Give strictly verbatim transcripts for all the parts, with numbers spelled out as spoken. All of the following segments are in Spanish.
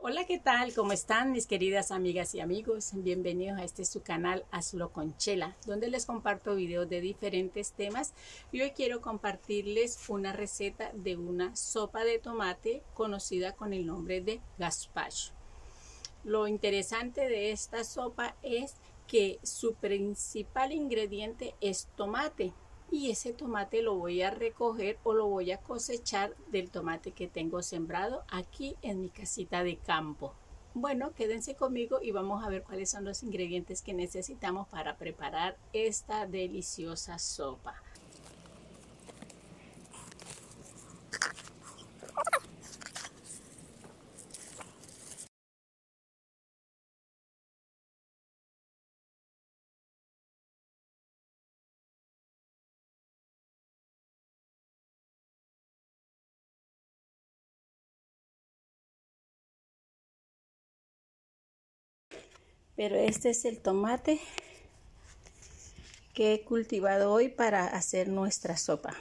Hola, ¿qué tal? ¿Cómo están mis queridas amigas y amigos? Bienvenidos a este su canal Hazlo con Chela, donde les comparto videos de diferentes temas y hoy quiero compartirles una receta de una sopa de tomate conocida con el nombre de gazpacho. Lo interesante de esta sopa es que su principal ingrediente es tomate. Y ese tomate lo voy a recoger o lo voy a cosechar del tomate que tengo sembrado aquí en mi casita de campo. Bueno, quédense conmigo y vamos a ver cuáles son los ingredientes que necesitamos para preparar esta deliciosa sopa. Pero este es el tomate que he cultivado hoy para hacer nuestra sopa.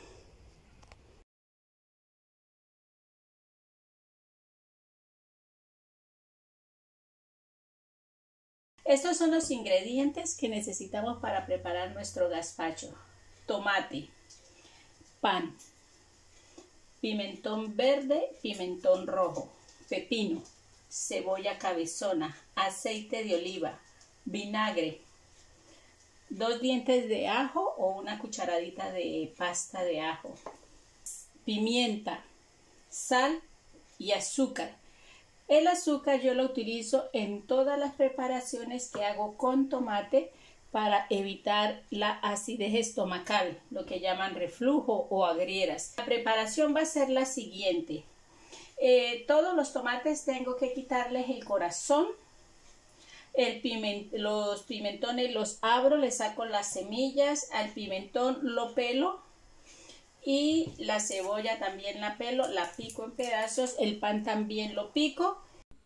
Estos son los ingredientes que necesitamos para preparar nuestro gazpacho: tomate, pan, pimentón verde, pimentón rojo, pepino, cebolla cabezona, aceite de oliva, vinagre, dos dientes de ajo o una cucharadita de pasta de ajo, pimienta, sal y azúcar. El azúcar yo lo utilizo en todas las preparaciones que hago con tomate para evitar la acidez estomacal, lo que llaman reflujo o agrieras. La preparación va a ser la siguiente. Eh, todos los tomates tengo que quitarles el corazón. El piment los pimentones los abro, les saco las semillas, al pimentón lo pelo y la cebolla también la pelo, la pico en pedazos, el pan también lo pico.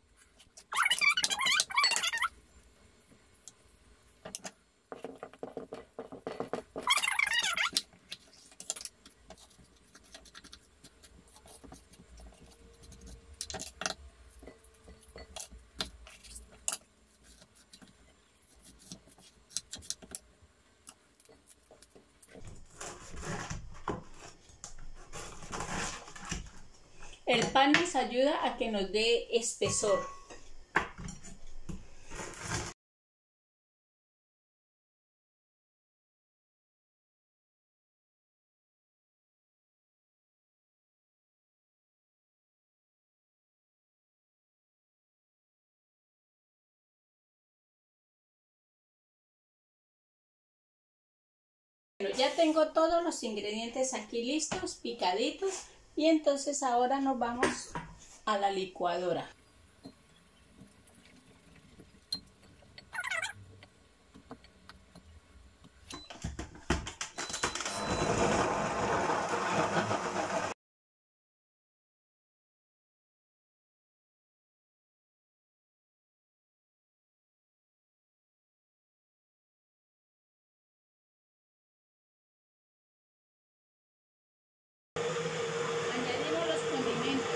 El pan nos ayuda a que nos dé espesor. Bueno, ya tengo todos los ingredientes aquí listos, picaditos, y entonces ahora nos vamos a la licuadora. Añadimos los condimentos.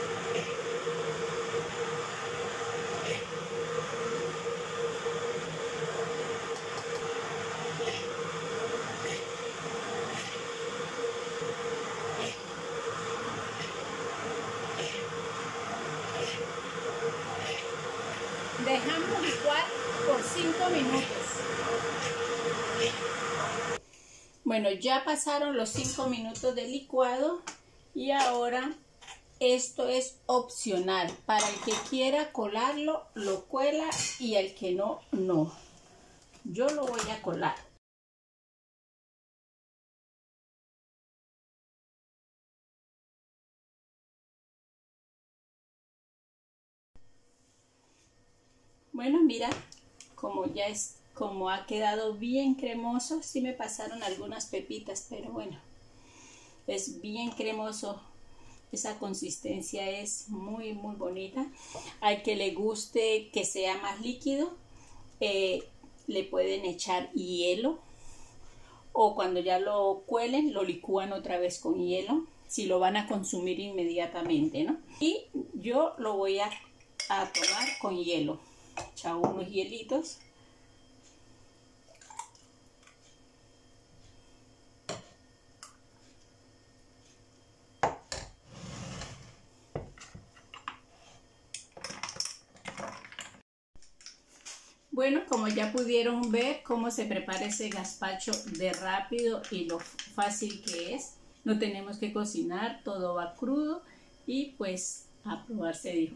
Dejamos licuar por cinco minutos. Bueno, ya pasaron los cinco minutos de licuado y ahora esto es opcional. Para el que quiera colarlo, lo cuela, y el que no, no. Yo lo voy a colar. Bueno, mira, como ya es, como ha quedado bien cremoso. Sí me pasaron algunas pepitas, pero bueno, es bien cremoso. Esa consistencia es muy muy bonita. Al que le guste que sea más líquido, eh, le pueden echar hielo, o cuando ya lo cuelen lo licúan otra vez con hielo si lo van a consumir inmediatamente, ¿no? Y yo lo voy a a tomar con hielo. Echamos unos hielitos. Bueno, como ya pudieron ver cómo se prepara ese gazpacho de rápido y lo fácil que es, no tenemos que cocinar, todo va crudo y pues a probar se dijo.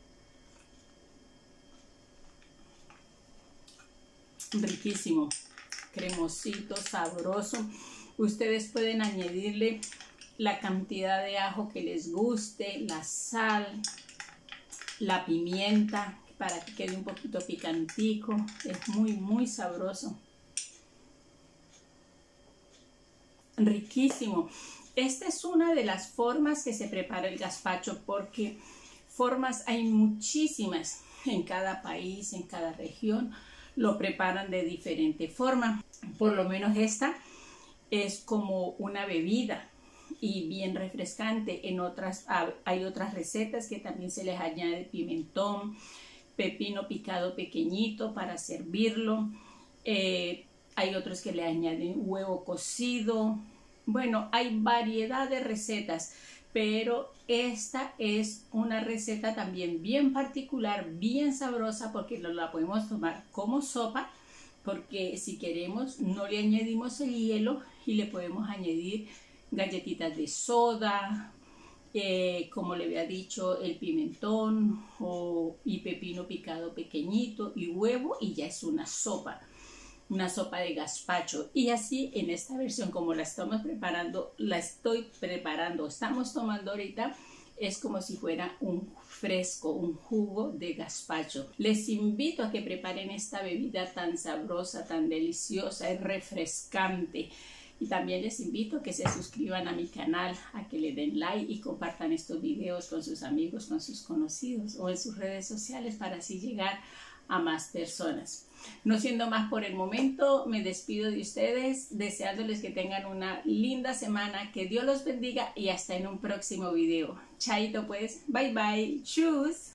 Riquísimo, cremosito, sabroso. Ustedes pueden añadirle la cantidad de ajo que les guste, la sal, la pimienta, para que quede un poquito picantico. Es muy muy sabroso, riquísimo. Esta es una de las formas que se prepara el gazpacho, porque formas hay muchísimas en cada país, en cada región lo preparan de diferente forma. Por lo menos esta es como una bebida y bien refrescante. En otras hay otras recetas que también se les añade pimentón, pepino picado pequeñito para servirlo. Eh, hay otros que le añaden huevo cocido. Bueno, hay variedad de recetas, pero esta es una receta también bien particular, bien sabrosa, porque la podemos tomar como sopa, porque si queremos no le añadimos el hielo y le podemos añadir galletitas de soda, Eh, como le había dicho, el pimentón o, y pepino picado pequeñito y huevo, y ya es una sopa, una sopa de gazpacho. Y así en esta versión como la estamos preparando, la estoy preparando, estamos tomando ahorita, es como si fuera un fresco, un jugo de gazpacho. Les invito a que preparen esta bebida tan sabrosa, tan deliciosa, es refrescante. Y también les invito a que se suscriban a mi canal, a que le den like y compartan estos videos con sus amigos, con sus conocidos o en sus redes sociales, para así llegar a más personas. No siendo más por el momento, me despido de ustedes deseándoles que tengan una linda semana, que Dios los bendiga y hasta en un próximo video. Chaito pues, bye bye, chus.